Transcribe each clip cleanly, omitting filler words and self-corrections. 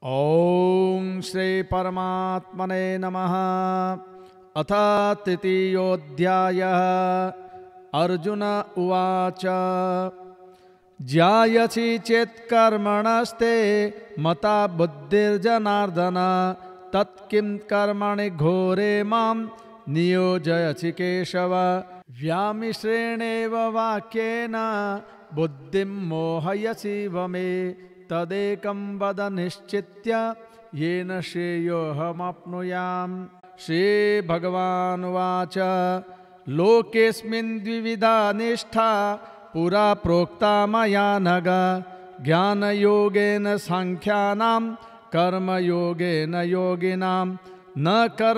ॐ श्री परमात्मने नमः। अथ तृतीयोऽध्यायः। अर्जुन उवाच ज्यायसि चेत् कर्मणस्ते मता बुद्धिर्जनार्दन तत्किं कर्मणि घोरे मां नियोजयसि केशव। व्यामिश्रेणेव वाक्येन बुद्धिं मोहयसीव मे तदेकं वद निश्चित्य येन श्रेयोऽहमाप्नुयाम्। श्रीभगवानुवाच लोकेऽस्मिन् द्विविधा निष्ठा पुरा प्रोक्ता मया नघ। ज्ञानयोगेन सांख्यानां कर्मयोगेन योगिनां न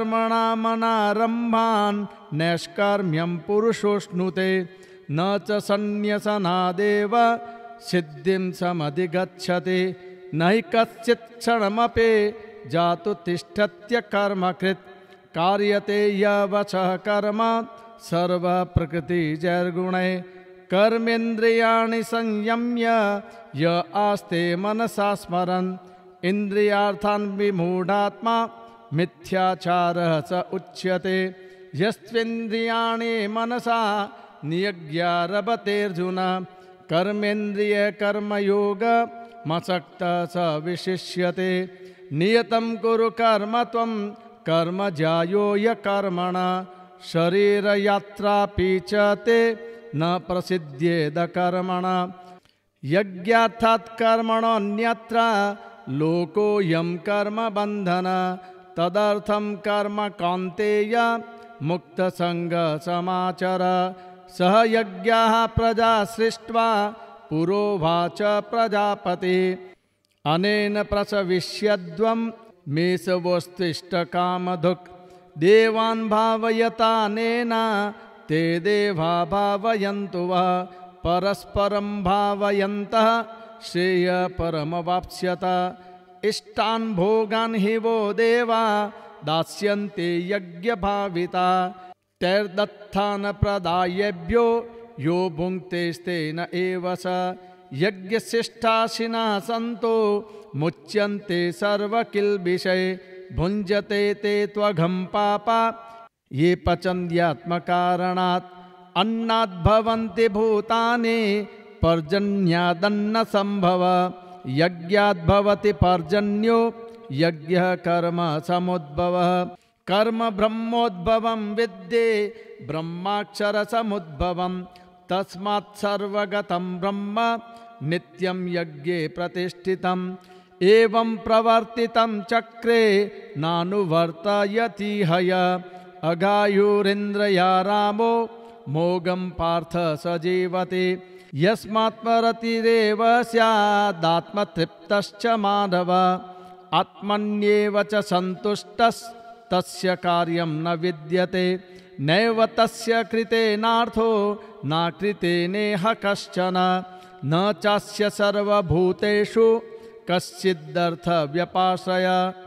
कर्मणामनारम्भान् नैष्कर्म्यं पुरुषोऽश्नुते न च सन्न्यसनादेव सिद्धिं समधिगच्छति। न हि कश्चित् क्षणमपि जातु तिष्ठत्य कर्मकृत् कार्यते यवशः कर्म सर्वः प्रकृतिजैर्गुणैः। कर्मेन्द्रियाणि संयम्य य आस्ते मनसा स्मरन् इन्द्रियार्थान् विमूढात्मा मिथ्याचारः स उच्यते। यस्त्वेन्द्रियाणि मनसा नियग्यारभतेऽर्जुन कर्मेन्द्रिय कर्मयोग मसक्तः स विशिष्यते। नियतं कुरु कर्म त्वं कर्म ज्यायो यकर्मणा शरीरयात्रापि च ते न प्रसिद्ध्येद कर्मणा। यज्ञार्थात् कर्मणोऽन्यत्र लोकोऽयं कर्मबन्धन तदर्थं कर्म कौन्तेय मुक्तसङ्गः समाचर। सह यज्ञाः प्रजा सृष्ट्वा पुरोवाच प्रजापति अनेन प्रसविष्यद्वं मेषवोत्तिष्ठकामधुक्। देवान् भावयतानेन ते देवा भावयन्तु वः परस्परं भावयन्तः श्रेयः परमवाप्स्यत। इष्टान् भोगान् हि वो देवा दास्यन्ते यज्ञभाविता तैर्दत्तान् प्रदायेभ्यो यो भुङ्क्तेस्तेन एव स। यज्ञशिष्टाशिनः सन्तो मुच्यन्ते सर्वकिल्बिषै भुञ्जते ते त्वघं पापा ये पचन्त्यात्मकारणात्। अन्नाद् भवन्ति भूतानि पर्जन्यादन्न संभव यज्ञाद् भवति पर्जन्यो यज्ञः कर्म समुद्भवः। कर्म ब्रह्मोद्भवं विद्धि ब्रह्माक्षर समुद्भवं तस्मात् सर्वगतं ब्रह्म नित्यं यज्ञे प्रतिष्ठितम्। एवं प्रवर्तितं चक्रे नानुवर्तयति हय अगायुरिन्द्रया रामो मोघं पार्थ स जीवति। यस्मात्परतिरेव स्यादात्मतृप्तश्च माधव आत्मन्येव च सन्तुष्टस्तस्य कार्यं न विद्यते। नैव तस्य कृतेनार्थो न कृतेनेह कश्चन न चास्य सर्वभूतेषु कश्चिदर्थव्यपाश्रय।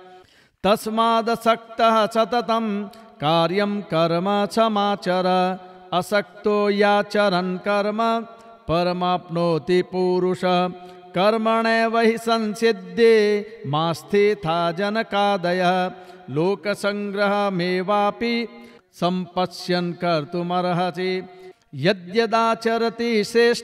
तस्मादसक्तः सततं कार्यं कर्म समाचर असक्तो याचरन् कर्म परमाप्नोति पुरुष। कर्मणैव हि संसिद्धे मास्थिता जनकादयः लोकसंग्रहमेवापि सम्पश्यन् कर्तुमर्हसि। यद्यदाचरति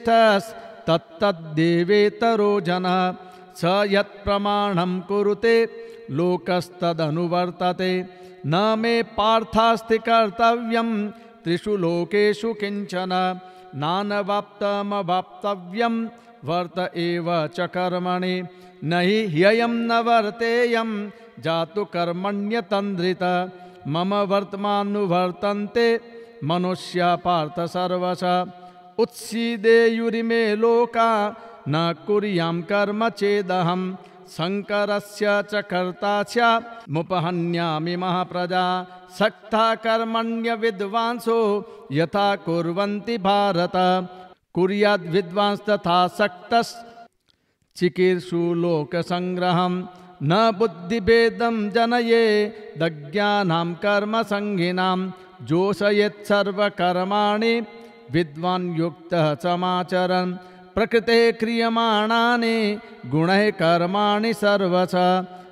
श्रेष्ठस्तत्तद्देवेतरो जनः स यत्प्रमाणं कुरुते लोकस्तदनुवर्तते। न मे पार्थास्ति कर्तव्यं त्रिषु लोकेषु किञ्चन नानवाप्तमवाप्तव्यं वर्त एव च कर्मणि। न हि ह्ययं न वर्तेयं जातु कर्मण्यतन्द्रित मम वर्तमानुवर्तन्ते मनुष्या पार्थ सर्वशः। उत्सीदेयुरिमे लोका न कुर्यां कर्म चेदहं शङ्करस्य च कर्ता स्यामुपहन्यामि महाप्रजा। सक्ता कर्मण्य विद्वांसो यथा कुर्वन्ति भारत कुर्याद् विद्वांस तथा सक्तश्चिकीर्षु लोकसंग्रहं। न बुद्धिभेदं जनये दज्ञानां कर्मसङ्गिनां जोषयेत् सर्वकर्माणि विद्वान् युक्तः समाचरन्। प्रकृते क्रियमाणानि गुणैः कर्माणि सर्वश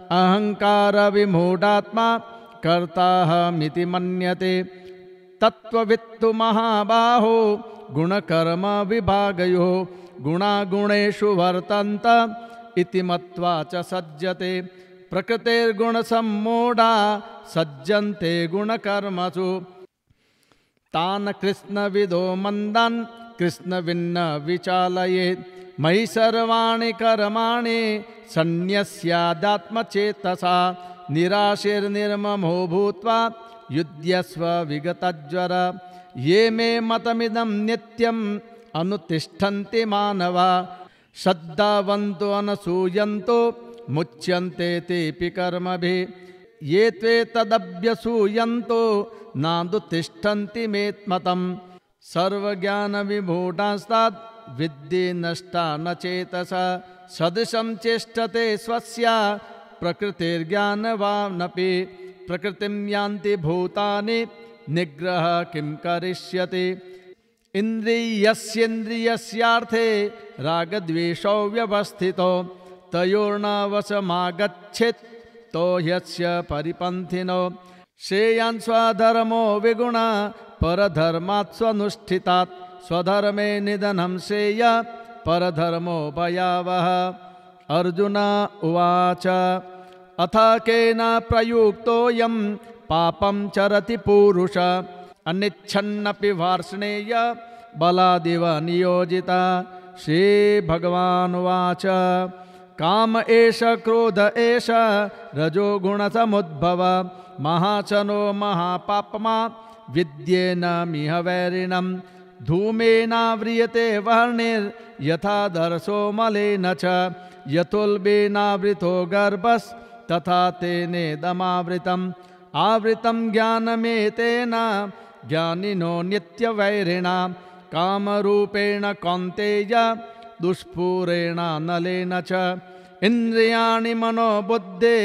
अहङ्कारविमूढात्मा कर्ताहमिति मन्यते। तत्त्ववित्तु महाबाहो गुणकर्मविभागयोः गुणागुणेषु वर्तन्त इति मत्वा च सज्जते। प्रकृतेर्गुणसम्मूढा सज्जन्ते गुणकर्मसु। तान् कृष्णविदो मन्दान् कृष्णविन्न विचालयेत्। मयि सर्वाणि कर्माणि सन्न्यस्यादात्मचेतसा। निराशीर्निर्ममो भूत्वा युध्यस्व विगतज्वर। ये मे मतमिदं नित्यम् अनुतिष्ठन्ति मानवा। श्रद्धावन्तो अनसूयन्तो मुच्यन्ते तेऽपि कर्मभिः। ये त्वेतदभ्यसूयन्तो नानुतिष्ठन्ति मेत्मतम्। सर्वज्ञानविमूढांस्ताद् विद्धि नष्टा न चेतसा। सदृशं चेष्टते स्वस्य प्रकृतिर्ज्ञानवानपि। प्रकृतिं यान्ति भूतानि निग्रह किं करिष्यति। इन्द्रियस्येन्द्रियस्यार्थे रागद्वेषौ व्यवस्थितो तयोर्न वशमागच्छेत् तो ह्यस्य परिपन्थिनो। श्रेयान् स्वधर्मो विगुण परधर्मात् स्वनुष्ठितात्। स्वधर्मे निधनं श्रेय परधर्मो भयावह। अर्जुन उवाच अथ केन प्रयुक्तोऽयं पापं चरति पूरुष अनिच्छन्नपि वार्ष्णेय बलादिव नियोजिता। श्रीभगवानुवाच काम एष क्रोध एष रजोगुणसमुद्भव महाचनो महापाप्मा विद्येन मिह वैरिणम्। धूमेनाव्रियते वर्णिर्यथा दर्शो मलेन च यतुल्बेनावृतो गर्भस्तथा तेनेदमावृतम्। आवृतं ज्ञानमेतेन ज्ञानिनो नित्यवैरिणा। कामरूपेण कौन्तेय दुष्पूरेण नलेन च। इन्द्रियाणि मनोबुद्धे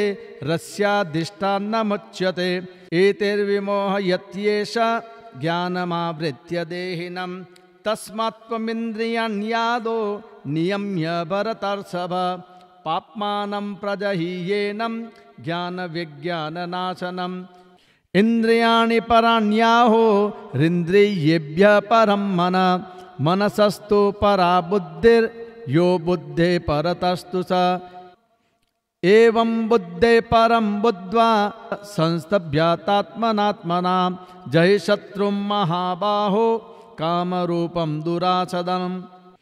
रस्याधिष्ठानमुच्यते। एतैर्विमोहयत्येष ज्ञानमावृत्य देहिनम्। तस्मात्त्वमिन्द्रियाण्यादो नियम्य भरतर्षभ। पाप्मानं प्रजहीयेनं ज्ञानविज्ञाननाशनम्। इन्द्रियाणि पराण्याहो रिन्द्रियेभ्यः परं मनः। मनसस्तु परा बुद्धिर्यो बुद्धे परतस्तु स। एवं बुद्धे परं बुद्ध्वा संस्तभ्यात्मनात्मना जहि शत्रुं महाबाहो कामरूपं दुरासदम्।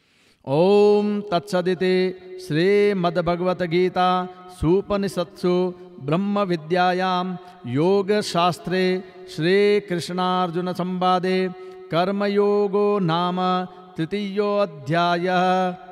ओम तत्सदिति श्रीमद्भगवद्गीता सूपनिषत्सु ब्रह्म विद्यायां योगशास्त्रे श्रीकृष्णार्जुन संवादे कर्मयोगो नाम तृतीयोऽध्यायः।